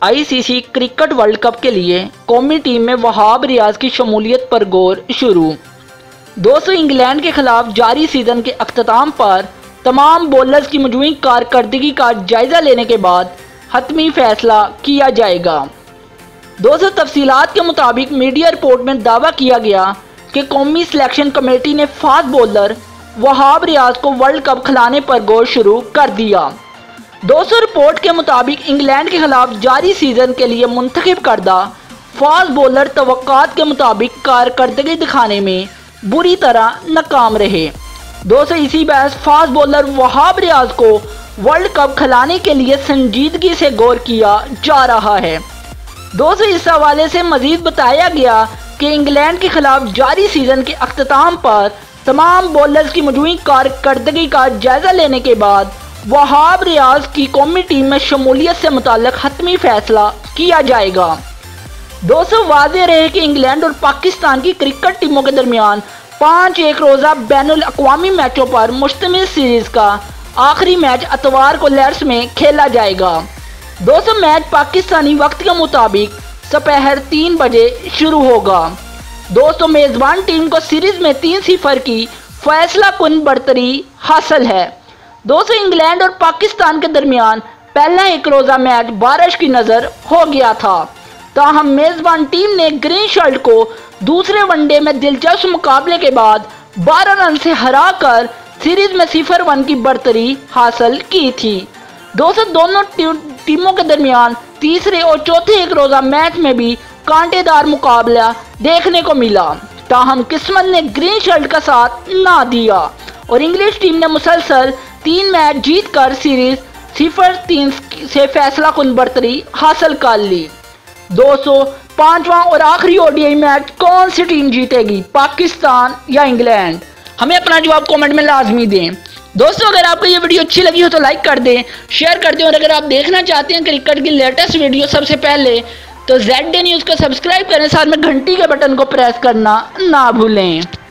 ICC cricket world cup के लिए कौमी टीम में वहाब रियाज की शमूलियत पर गौर शुरू। दोस्तों, इंग्लैंड के खिलाफ जारी सीजन के अख्ताम पर तमाम बॉलर्स की मजमूई कारकर्दगी का जायजा लेने के बाद हतमी फैसला किया जाएगा। दोस्तों, तफसीलात के मुताबिक मीडिया रिपोर्ट में दावा किया गया कि कौमी सिलेक्शन कमेटी ने फास्ट बॉलर वहाब रियाज को वर्ल्ड कप खिलाने पर गौर शुरू कर दिया। दोस्तों, रिपोर्ट के मुताबिक इंग्लैंड के खिलाफ जारी सीजन के लिए मुंतखब करदा फास्ट बॉलर तवक्कात के मुताबिक कारकर्दगी दिखाने में बुरी तरह नाकाम रहे। दोस्तों, इसी बहस फास्ट बॉलर वहाब रियाज को वर्ल्ड कप खिलाने के लिए संजीदगी से गौर किया जा रहा है। दोस्तों, इस हवाले से मजीद बताया गया कि इंग्लैंड के खिलाफ जारी सीजन के अख्ताम पर तमाम बॉलर्स की मजमूई कारकर्दगी का जायजा लेने के बाद वहाब रियाज की कौमी टीम में शमूलियत से मुताल्लिक हतमी फैसला किया जाएगा। दोस्तों, वाज़ेह रहे कि इंग्लैंड और पाकिस्तान की क्रिकेट टीमों के दरमियान 5 एक रोज़ा बैनुल अक़वामी मैचों पर मुश्तमिल सीरीज़ का आखिरी मैच इतवार को लॉर्ड्स में खेला जाएगा। दोस्तों, मैच पाकिस्तानी वक्त के मुताबिक दोपहर 3 बजे शुरू होगा। दोस्तों, मेज़बान टीम को सीरीज़ में 3-0 की फैसला कुन बढ़तरी हासिल है। दोस्तों, इंग्लैंड और पाकिस्तान के दरमियान पहला एक रोज़ा मैच बारिश की नज़र हो गया था, ताहम मेज़बान टीम ने ग्रीन शर्ट को दूसरे वनडे में दिलचस्प मुकाबले के बाद 12 रन से हराकर सीरीज में 0-1 की बढ़तरी हासिल की थी। दोस्तों, दोनों टीमों के दरमियान तीसरे और चौथे एक रोज़ा मैच में भी कांटेदार मुकाबला देखने को मिला, ताहम किस्मत ने ग्रीन शर्ट का साथ ना दिया और इंग्लिश टीम ने मुसलसल 3 मैच जीतकर सीरीज 0-3 से फैसला कुन बढ़तरी हासिल कर ली। दोस्तों, 5वां और आखिरी ओडीआई मैच कौन सी टीम जीतेगी, पाकिस्तान या इंग्लैंड? हमें अपना जवाब कमेंट में लाजमी दें। दोस्तों, अगर आपको ये वीडियो अच्छी लगी हो तो लाइक कर दें, शेयर कर दें और अगर आप देखना चाहते हैं क्रिकेट की लेटेस्ट वीडियो सबसे पहले तो ZD न्यूज़ को सब्सक्राइब करें, साथ में घंटी के बटन को प्रेस करना ना भूलें।